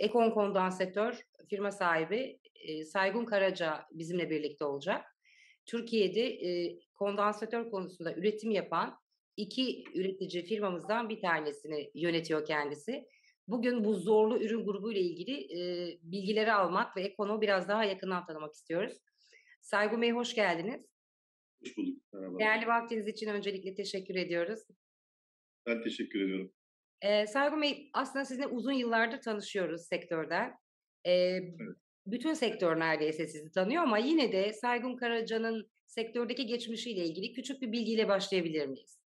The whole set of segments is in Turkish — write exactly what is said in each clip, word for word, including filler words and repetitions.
Ekon Kondansatör firma sahibi e, Saygun Karaca bizimle birlikte olacak. Türkiye'de e, kondansatör konusunda üretim yapan iki üretici firmamızdan bir tanesini yönetiyor kendisi. Bugün bu zorlu ürün grubu ile ilgili e, bilgileri almak ve Ekon'u biraz daha yakından tanımak istiyoruz. Saygun Bey, hoş geldiniz. Hoş bulduk. Merhaba. Değerli vaktiniz için öncelikle teşekkür ediyoruz. Ben teşekkür ediyorum. Ee, Saygun Bey, aslında sizinle uzun yıllardır tanışıyoruz sektörden. Ee, Evet. Bütün sektör neredeyse sizi tanıyor ama yine de Saygun Karaca'nın sektördeki geçmişiyle ilgili küçük bir bilgiyle başlayabilir miyiz?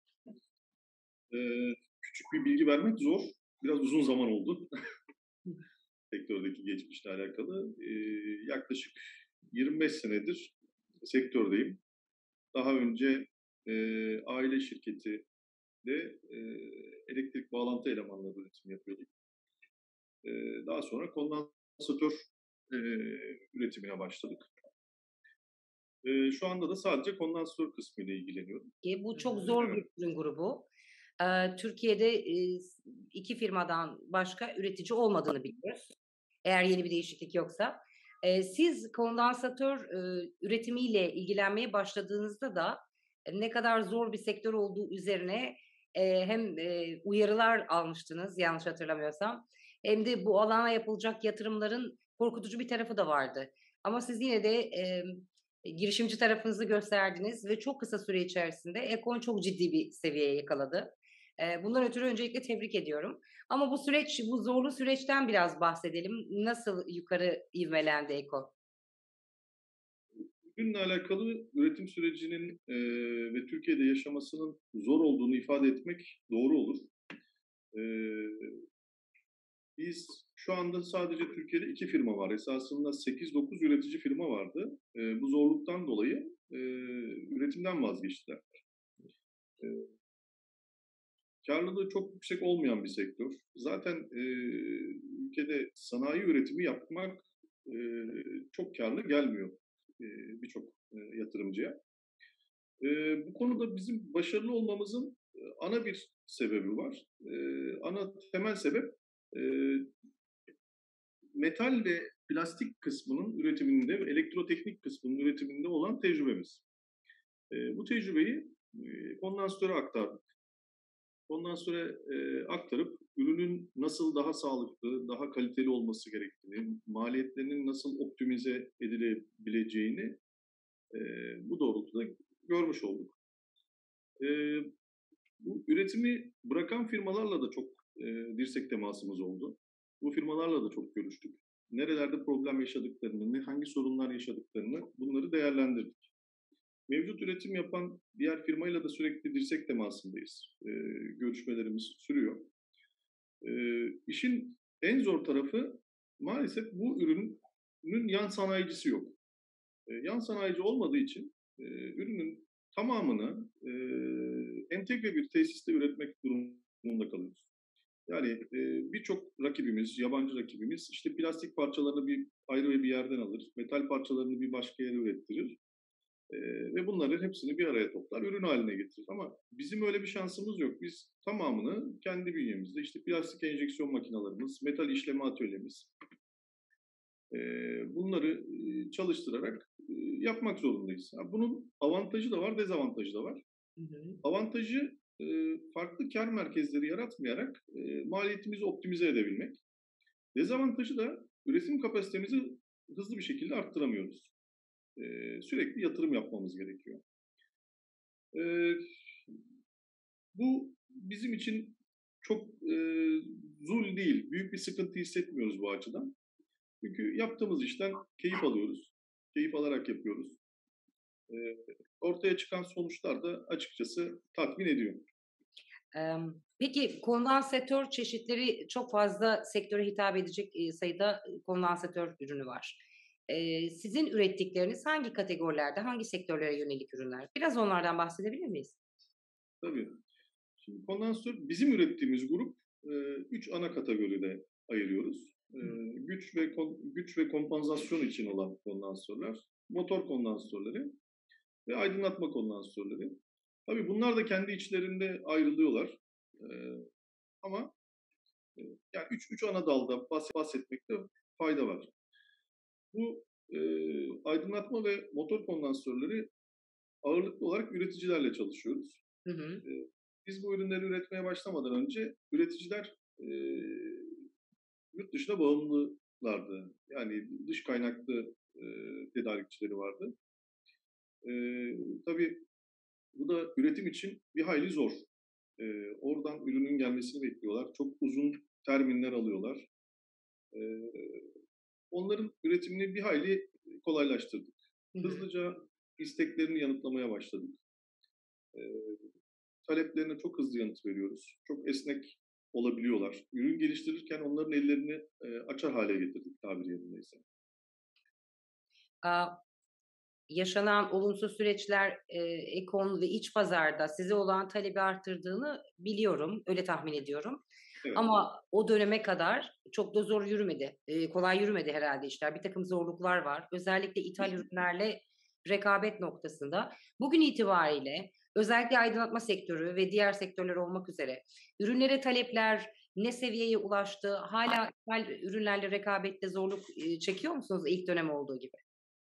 Ee, küçük bir bilgi vermek zor. Biraz uzun zaman oldu sektördeki geçmişle alakalı. Ee, yaklaşık yirmi beş senedir sektördeyim. Daha önce e, aile şirketi de e, elektrik bağlantı elemanları üretimi yapıyorduk. E, daha sonra kondansatör e, üretimine başladık. E, şu anda da sadece kondansatör kısmı ile ilgileniyorum. Ki bu çok zor bir ürün grubu. Ee, Türkiye'de e, iki firmadan başka üretici olmadığını biliyoruz. Eğer yeni bir değişiklik yoksa. Ee, siz kondansatör e, üretimiyle ilgilenmeye başladığınızda da e, ne kadar zor bir sektör olduğu üzerine e, hem e, uyarılar almıştınız yanlış hatırlamıyorsam. Hem de bu alana yapılacak yatırımların korkutucu bir tarafı da vardı. Ama siz yine de e, girişimci tarafınızı gösterdiniz ve çok kısa süre içerisinde Ekon çok ciddi bir seviyeye yakaladı. Eee, bundan ötürü öncelikle tebrik ediyorum. Ama bu süreç, bu zorlu süreçten biraz bahsedelim. Nasıl yukarı ivmelendi Ekon? Ürünle alakalı üretim sürecinin e, ve Türkiye'de yaşamasının zor olduğunu ifade etmek doğru olur. E, biz şu anda sadece Türkiye'de iki firma var. Esasında sekiz dokuz üretici firma vardı. E, bu zorluktan dolayı e, üretimden vazgeçtiler. E, karlılığı çok yüksek olmayan bir sektör. Zaten e, ülkede sanayi üretimi yapmak e, çok karlı gelmiyor e, birçok e, yatırımcıya. E, bu konuda bizim başarılı olmamızın e, ana bir sebebi var. E, ana temel sebep e, metal ve plastik kısmının üretiminde, elektroteknik kısmının üretiminde olan tecrübemiz. E, bu tecrübeyi e, kondansatöre aktardık. Ondan sonra e, aktarıp ürünün nasıl daha sağlıklı, daha kaliteli olması gerektiğini, maliyetlerinin nasıl optimize edilebileceğini e, bu doğrultuda görmüş olduk. E, bu üretimi bırakan firmalarla da çok e, dirsek temasımız oldu. Bu firmalarla da çok görüştük. Nerelerde problem yaşadıklarını, hangi sorunlar yaşadıklarını bunları değerlendirdik. Mevcut üretim yapan diğer firmayla da sürekli dirsek temasındayız. E, görüşmelerimiz sürüyor. E, işin en zor tarafı maalesef bu ürünün yan sanayicisi yok. E, yan sanayici olmadığı için e, ürünün tamamını e, entegre bir tesiste üretmek durumunda kalıyoruz. Yani e, birçok rakibimiz, yabancı rakibimiz işte plastik parçalarını bir ayrı bir yerden alır, metal parçalarını bir başka yere ürettirir. Ee, ve bunların hepsini bir araya toplar, ürün haline getirir. Ama bizim öyle bir şansımız yok. Biz tamamını kendi bünyemizde, işte plastik enjeksiyon makinalarımız, metal işleme atölyemiz, e, bunları e, çalıştırarak e, yapmak zorundayız. Yani bunun avantajı da var, dezavantajı da var. Hı hı. Avantajı e, farklı kar merkezleri yaratmayarak e, maliyetimizi optimize edebilmek. Dezavantajı da üretim kapasitemizi hızlı bir şekilde arttıramıyoruz. E, sürekli yatırım yapmamız gerekiyor. E, bu bizim için çok e, zul değil, büyük bir sıkıntı hissetmiyoruz bu açıdan. Çünkü yaptığımız işten keyif alıyoruz, keyif alarak yapıyoruz. E, ortaya çıkan sonuçlar da açıkçası tatmin ediyor. Emm, peki kondansatör çeşitleri çok fazla sektöre hitap edecek, eee, sayıda kondansatör ürünü var. Eee, sizin ürettikleriniz hangi kategorilerde, hangi sektörlere yönelik ürünler? Biraz onlardan bahsedebilir miyiz? Tabii. Şimdi kondansatör, bizim ürettiğimiz grup e, üç ana kategoride ayırıyoruz. E, Hı. güç ve kon, güç ve kompansasyon için olan kondansatörler, motor kondansatörleri ve aydınlatma kondansatörleri. Tabii bunlar da kendi içlerinde ayrılıyorlar. E, ama Yani üç, üç ana dalda bahsetmekte fayda var. Bu e, aydınlatma ve motor kondansörleri ağırlıklı olarak üreticilerle çalışıyoruz. Hı hı. E, biz bu ürünleri üretmeye başlamadan önce üreticiler e, yurt dışına bağımlılardı. Yani dış kaynaklı e, tedarikçileri vardı. E, tabii bu da üretim için bir hayli zor. E, oradan ürünün gelmesini bekliyorlar. Çok uzun terminler alıyorlar. E, onların üretimini bir hayli kolaylaştırdık. Hı hı. Hızlıca isteklerini yanıtlamaya başladık. E, taleplerine çok hızlı yanıt veriyoruz. Çok esnek olabiliyorlar. Ürün geliştirirken onların ellerini e, açar hale getirdik tabiri yerindeyse. Aaa, yaşanan olumsuz süreçler, eee, ekon ve iç pazarda size olan talebi arttırdığını biliyorum, öyle tahmin ediyorum. Evet. Ama o döneme kadar çok da zor yürümedi. Eee, kolay yürümedi herhâlde işler. Birtakım zorluklar var. Özellikle ithal ürünlerle rekabet noktasında. Bugün itibariyle özellikle aydınlatma sektörü ve diğer sektörler olmak üzere ürünlere talepler ne seviyeye ulaştı? Hâlâ ithal ürünlerle rekabette zorluk, eee, çekiyor musunuz ilk dönem olduğu gibi?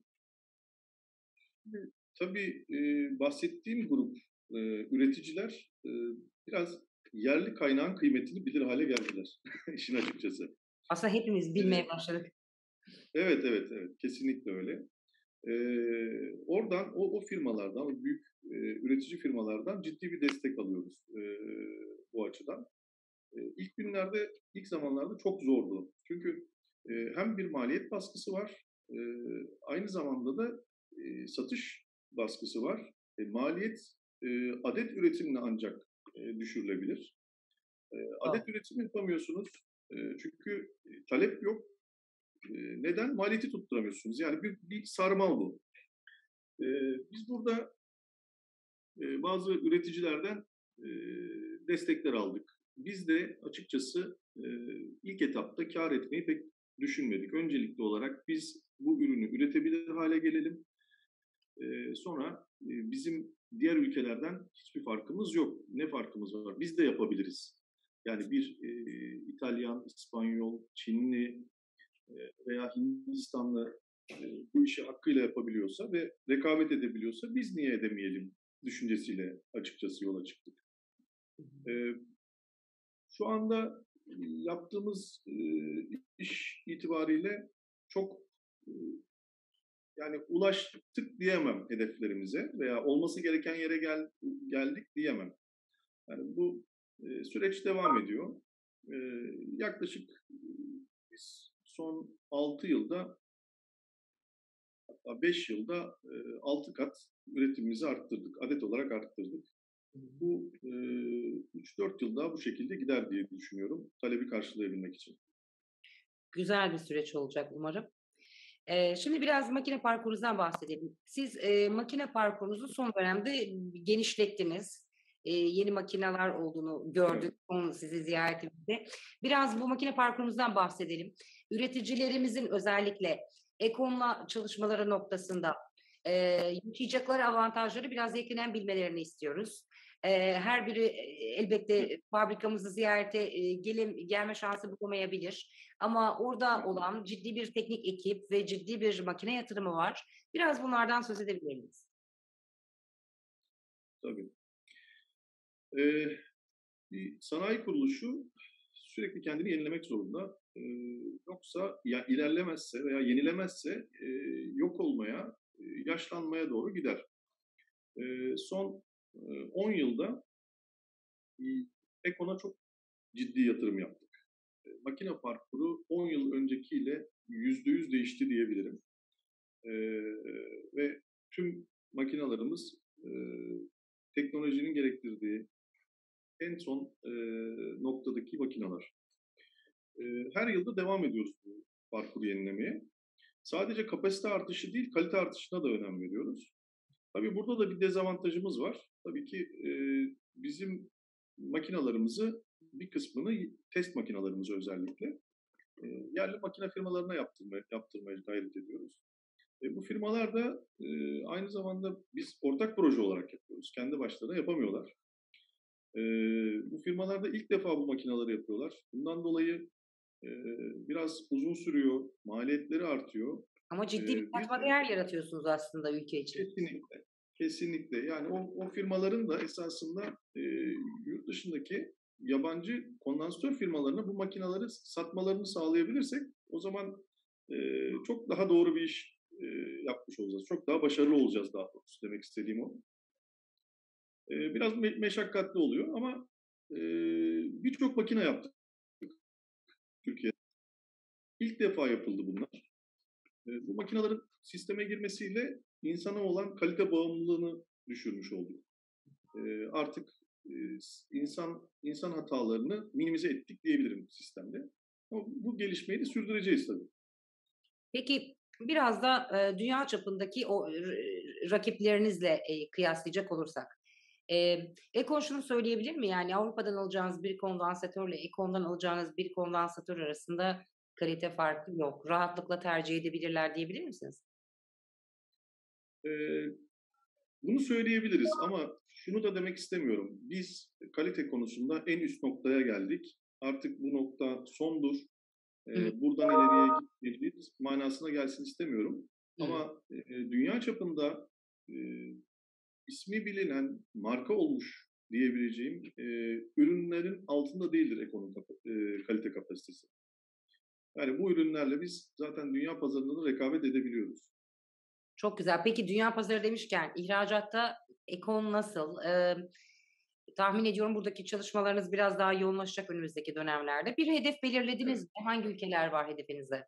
Tabii, eee, bahsettiğim grup, eee, üreticiler, eee, biraz yerli kaynağın kıymetini bilir hale geldiler işin açıkçası. Aslında hepimiz bilmeye Eee, başladık. evet, evet, evet, kesinlikle öyle. Eee, oradan, o o firmalardan, o büyük, eee, üretici firmalardan ciddi bir destek alıyoruz, eee, bu açıdan. Eee, ilk günlerde, ilk zamanlarda çok zordu. Çünkü, eee, hem bir maliyet baskısı var, eee, aynı zamanda da, eee, satış baskısı var. E, maliyet, eee, adet üretimle ancak, eee, düşürülebilir. Eee, Doğru. adet üretimi yapamıyorsunuz. Eee, çünkü, eee, talep yok. Eee, neden? Maliyeti tutturamıyorsunuz. Yani bir bir sarmal bu. Eee, biz burada, eee, bazı üreticilerden, eee, destekler aldık. Biz de açıkçası, eee, ilk etapta kâr etmeyi pek düşünmedik. Öncelikli olarak biz bu ürünü üretebilir hale gelelim. Eee, sonra, eee, bizim diğer ülkelerden hiçbir farkımız yok. Ne farkımız var? Biz de yapabiliriz. Yani bir, eee, İtalyan, İspanyol, Çinli, eee, veya Hindistanlı, eee, bu işi hakkıyla yapabiliyorsa ve rekabet edebiliyorsa biz niye edemeyelim düşüncesiyle açıkçası yola çıktık. Hı hı. Eee, şu anda yaptığımız, eee, iş itibariyle çok, ııı, yani ulaştık diyemem hedeflerimize veya olması gereken yere gel geldik diyemem. Yani bu, eee, süreç devam ediyor. Eee, yaklaşık, ııı, biz son altı yılda hatta beş yılda, eee, altı kat üretimimizi arttırdık. Adet olarak arttırdık. Hı hı. Bu, eee, üç dört yıl daha bu şekilde gider diye düşünüyorum, talebi karşılayabilmek için. Güzel bir süreç olacak umarım. Eee, şimdi biraz makine parkurunuzdan bahsedelim. Siz, eee, makine parkurunuzu son dönemde genişlettiniz. Eee, yeni makineler olduğunu Evet. gördük son sizi ziyaretimizde. Biraz bu makine parkurunuzdan bahsedelim. Üreticilerimizin özellikle Ekon'la çalışmaları noktasında, eee, yaşayacakları avantajları biraz yakinen bilmelerini istiyoruz. Eee, her biri, eee, elbette fabrikamızı ziyarete, eee, gelem gelme şansı bulamayabilir. Ama orada Evet, olan ciddi bir teknik ekip ve ciddi bir makine yatırımı var. Biraz bunlardan söz edebilir miyiz? tabii. Eee, bir sanayi kuruluşu sürekli kendini yenilemek zorunda. Eee, yoksa ya ilerlemezse veya yenilemezse, eee, yok olmaya, eee, yaşlanmaya doğru gider. Eee, son, eee, on yılda, iii, Ekon'a çok ciddi yatırım yaptık. Eee, makine parkuru on yıl öncekiyle yüzde yüz değişti diyebilirim. Eee, ve tüm makinalarımız, eee, teknolojinin gerektirdiği en son, eee, noktadaki makineler. Eee, her yılda devam ediyoruz bu parkuru yenilemeye. Sadece kapasite artışı değil, kalite artışına da önem veriyoruz. Tabii burada da bir dezavantajımız var. Tabii ki, eee, bizim makinalarımızı bir kısmını y test makinalarımızı özellikle, eee, yerli makine firmalarına yaptırmaya yaptırmaya gayret ediyoruz. E, bu firmalar da, eee, aynı zamanda biz ortak proje olarak yapıyoruz. Kendi başlarına yapamıyorlar. Eee, bu firmalar da ilk defa bu makineleri yapıyorlar. Bundan dolayı e, biraz uzun sürüyor, maliyetleri artıyor. Ama E, ciddi bir bir katma de değer yaratıyorsunuz aslında ülke için. kesinlikle, kesinlikle. Yani o, o firmaların da esasında e, yurt dışındaki yabancı kondansatör firmalarına bu makineleri satmalarını sağlayabilirsek o zaman e, çok daha doğru bir iş e, yapmış olacağız. Çok daha başarılı olacağız daha doğrusu demek istediğim o. E, biraz me- meşakkatli oluyor ama e, birçok makine yaptık Türkiye'de. İlk defa yapıldı bunlar. E, bu makinelerin sisteme girmesiyle insana olan kalite bağımlılığını düşürmüş olduk. E, artık e, insan insan hatalarını minimize ettik diyebilirim sistemde. Ama bu gelişmeyi de sürdüreceğiz tabii. Peki biraz da e, dünya çapındaki o r- rakiplerinizle e, kıyaslayacak olursak. E, Ekon şunu söyleyebilir mi? Yani Avrupa'dan alacağınız bir kondansatörle Ekon'dan alacağınız bir kondansatör arasında kalite farkı yok. Rahatlıkla tercih edebilirler diyebilir misiniz? E, Bunu söyleyebiliriz ama şunu da demek istemiyorum. Biz kalite konusunda en üst noktaya geldik. Artık bu nokta sondur. Hı hı. E, buradan ileriye gitmeliyiz manasına gelsin istemiyorum. Hı. Ama e, dünya çapında e, ismi bilinen, marka olmuş diyebileceğim e, ürünlerin altında değildir ekonomi e, kalite kapasitesi. Yani bu ürünlerle biz zaten dünya pazarında da rekabet edebiliyoruz. Çok güzel. Peki dünya pazarı demişken ihracatta Ekon nasıl? Ee, tahmin ediyorum buradaki çalışmalarınız biraz daha yoğunlaşacak önümüzdeki dönemlerde. Bir hedef belirlediniz Evet. mi? Hangi ülkeler var hedefinizde?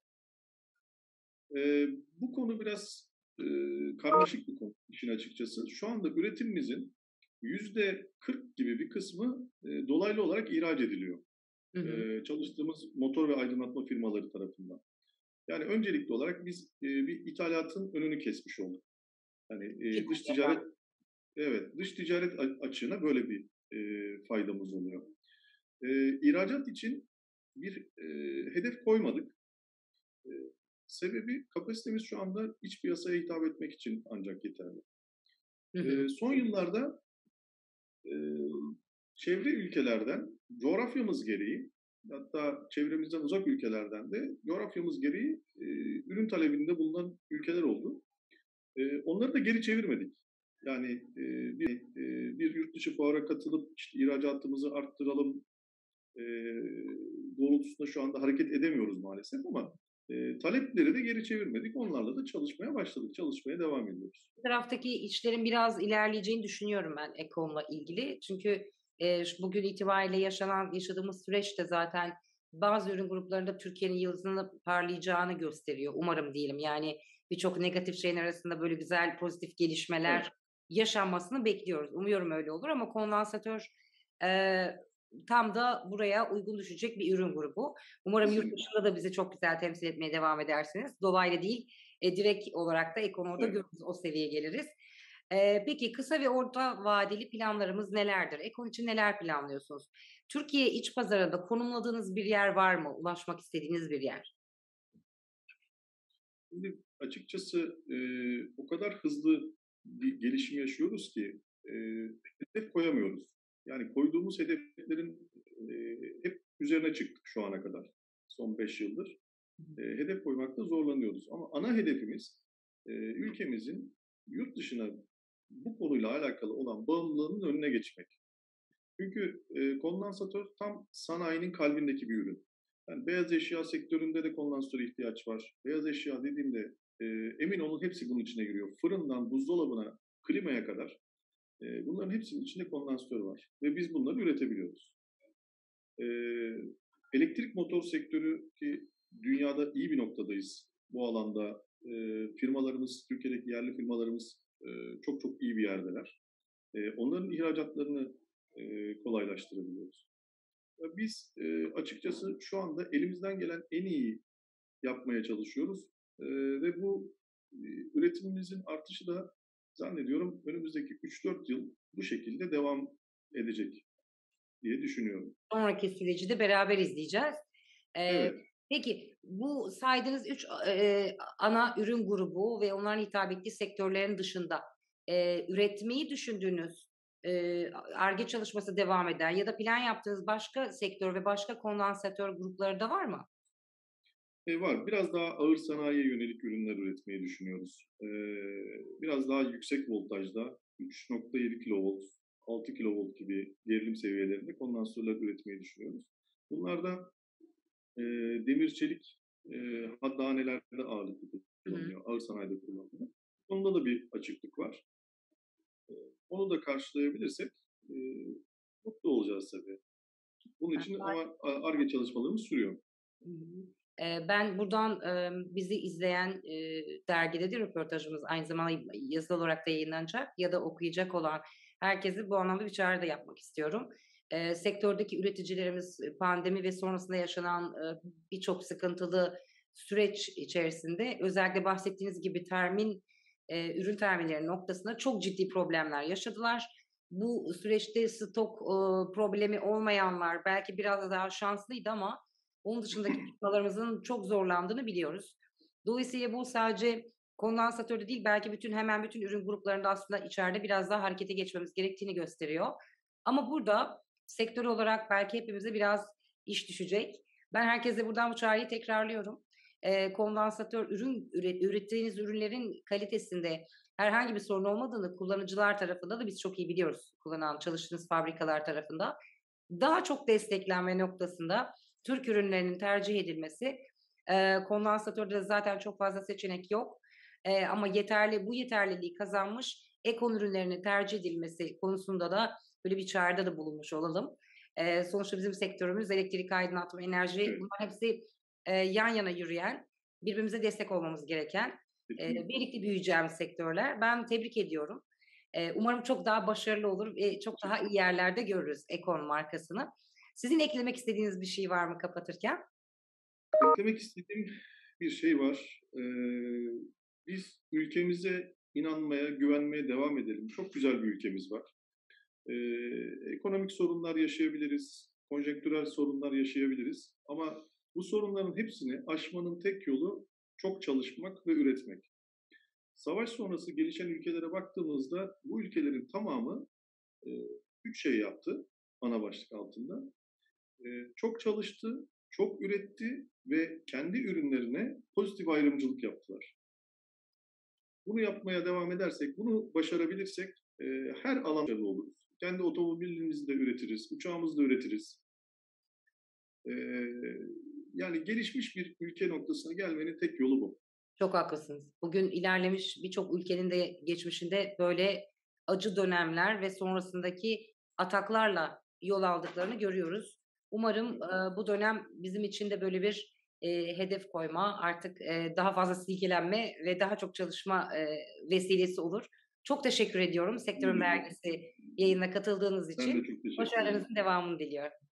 E, Bu konu biraz e, karmaşık bir konu işin açıkçası. Şu anda üretimimizin yüzde kırk gibi bir kısmı e, dolaylı olarak ihraç ediliyor. Hı hı. E, çalıştığımız motor ve aydınlatma firmaları tarafından. Yani öncelikli olarak biz e, bir ithalatın önünü kesmiş olduk. Yani e, dış ticaret, evet, dış ticaret açığına böyle bir e, faydamız oluyor. E, ihracat için bir e, hedef koymadık. E, Sebebi kapasitemiz şu anda iç piyasaya hitap etmek için ancak yeterli. Hı hı. E, son yıllarda e, çevre ülkelerden coğrafyamız gereği, hatta çevremizden uzak ülkelerden de coğrafyamız gereği e, ürün talebinde bulunan ülkeler oldu. E, onları da geri çevirmedik. Yani e, bir, e, bir yurt dışı fuara katılıp işte ihracatımızı arttıralım e, doğrultusunda şu anda hareket edemiyoruz maalesef ama e, talepleri de geri çevirmedik. Onlarla da çalışmaya başladık. Çalışmaya devam ediyoruz. Bu taraftaki işlerin biraz ilerleyeceğini düşünüyorum ben Ekon'la ilgili. Çünkü e, şu- bugün itibariyle yaşanan yaşadığımız süreç de zaten bazı ürün gruplarında Türkiye'nin yıldızını parlayacağını gösteriyor. Umarım diyelim. Yani birçok negatif şeyin arasında böyle güzel pozitif Evet, gelişmeler yaşanmasını bekliyoruz. Umuyorum öyle olur ama kondansatör e, tam da buraya uygun düşecek bir ürün grubu. Umarım yurt kesinlikle. dışında da bizi çok güzel temsil etmeye devam edersiniz. Dolaylı değil, e, direkt olarak da Ekon'da Evet. görürüz, o seviyeye geliriz. Eee, peki kısa ve orta vadeli planlarımız nelerdir? Ekon için neler planlıyorsunuz? Türkiye iç pazarında konumladığınız bir yer var mı? Ulaşmak istediğiniz bir yer? Şimdi açıkçası e, o kadar hızlı bir gelişim yaşıyoruz ki e, hedef koyamıyoruz. Yani koyduğumuz hedeflerin e, hep üzerine çıktık şu ana kadar. Son beş yıldır. E, hedef koymakta zorlanıyoruz. Ama ana hedefimiz e, ülkemizin yurt dışına bu konuyla alakalı olan bağımlılığının önüne geçmek. Çünkü e, kondansatör tam sanayinin kalbindeki bir ürün. Yani beyaz eşya sektöründe de kondansatöre ihtiyaç var. Beyaz eşya dediğimde e, emin olun hepsi bunun içine giriyor. Fırından buzdolabına, klimaya kadar e, bunların hepsinin içinde kondansatör var. Ve biz bunları üretebiliyoruz. E, Elektrik motor sektörü ki dünyada iyi bir noktadayız. Bu alanda e, firmalarımız, Türkiye'deki yerli firmalarımız e, çok çok iyi bir yerdeler. E, onların ihracatlarını e, kolaylaştırabiliyoruz. Biz e, açıkçası şu anda elimizden gelen en iyi yapmaya çalışıyoruz. E, ve bu e, üretimimizin artışı da zannediyorum önümüzdeki üç dört yıl bu şekilde devam edecek diye düşünüyorum. Sonraki süreci de beraber izleyeceğiz. Eee, Evet. peki bu saydığınız üç eee, ana ürün grubu ve onların hitap ettiği sektörlerin dışında eee, üretmeyi düşündüğünüz eee, Ar-Ge çalışması devam eden ya da plan yaptığınız başka sektör ve başka kondansatör grupları da var mı? E, var. Biraz daha ağır sanayiye yönelik ürünler üretmeyi düşünüyoruz. Eee, biraz daha yüksek voltajda üç nokta yedi kilovolt, altı kilovolt gibi gerilim seviyelerinde kondansatörler üretmeyi düşünüyoruz. Bunlar da eee, demir çelik eee haddanelerde ağırlıklı Hı hı. kullanılıyor, ağır sanayide kullanılıyor. Onda da bir açıklık var. Eee, onu da karşılayabilirsek eee, mutlu olacağız tabii. Bunun için ama A Ar-Ge çalışmalarımız sürüyor. Hı hı. Eee, ben buradan, emm, bizi izleyen, eee, dergide de röportajımız aynı zamanda y yazılı olarak da yayınlanacak ya da okuyacak olan herkese bu anlamda bir çağrı da yapmak istiyorum. Eee, sektördeki üreticilerimiz, eee, pandemi ve sonrasında yaşanan, eee, birçok sıkıntılı süreç içerisinde özellikle bahsettiğiniz gibi termin, eee, ürün terminleri noktasında çok ciddi problemler yaşadılar. Bu süreçte stok, ııı, problemi olmayanlar belki biraz da daha şanslıydı ama onun dışındaki firmalarımızın çok zorlandığını biliyoruz. Dolayısıyla bu sadece kondansatörde değil, belki bütün hemen bütün ürün gruplarında aslında içeride biraz daha harekete geçmemiz gerektiğini gösteriyor. Ama burada sektör olarak belki hepimize biraz iş düşecek. Ben herkese buradan bu çağrıyı tekrarlıyorum. Eee, kondansatör ürün üret ürettiğiniz ürünlerin kalitesinde herhangi bir sorun olmadığını kullanıcılar tarafında da biz çok iyi biliyoruz, kullanan, çalıştığınız fabrikalar tarafında. Daha çok desteklenme noktasında Türk ürünlerinin tercih edilmesi, eee, kondansatörde de zaten çok fazla seçenek yok. Eee, ama yeterli bu yeterliliği kazanmış Ekon ürünlerinin tercih edilmesi konusunda da böyle bir çağrıda da bulunmuş olalım. Eee, sonuçta bizim sektörümüz elektrik, aydınlatma, enerji Evet, bunların hepsi, eee, yan yana yürüyen, birbirimize destek olmamız gereken, eee, kesinlikle. birlikte büyüyeceğimiz sektörler. Ben tebrik ediyorum. Eee, umarım çok daha başarılı olur ve çok daha iyi Teşekkür yerlerde görürüz Ekon markasını. Sizin eklemek istediğiniz bir şey var mı kapatırken? Eklemek istediğim bir şey var. Eee, biz ülkemize inanmaya, güvenmeye devam edelim. Çok güzel bir ülkemiz var. Eee, ekonomik sorunlar yaşayabiliriz, konjektürel sorunlar yaşayabiliriz ama bu sorunların hepsini aşmanın tek yolu çok çalışmak ve üretmek. Savaş sonrası gelişen ülkelere baktığımızda bu ülkelerin tamamı eee, üç şey yaptı ana başlık altında. Eee, çok çalıştı, çok üretti ve kendi ürünlerine pozitif ayrımcılık yaptılar. Bunu yapmaya devam edersek, bunu başarabilirsek eee, her alanda başarılı oluruz. Kendi otomobilimizi de üretiriz, uçağımızı da üretiriz. Eee, yani gelişmiş bir ülke noktasına gelmenin tek yolu bu. Çok haklısınız. Bugün ilerlemiş birçok ülkenin de geçmişinde böyle acı dönemler ve sonrasındaki ataklarla yol aldıklarını görüyoruz. Umarım, eee, bu dönem bizim için de böyle bir, eee, hedef koyma, artık, eee, daha fazla silkelenme ve daha çok çalışma, eee, vesilesi olur. Çok teşekkür ediyorum Sektörün Umarım. Dergisi yayınına katıldığınız Ben için. de çok teşekkür ederim. Başarılarınızın devamını diliyorum.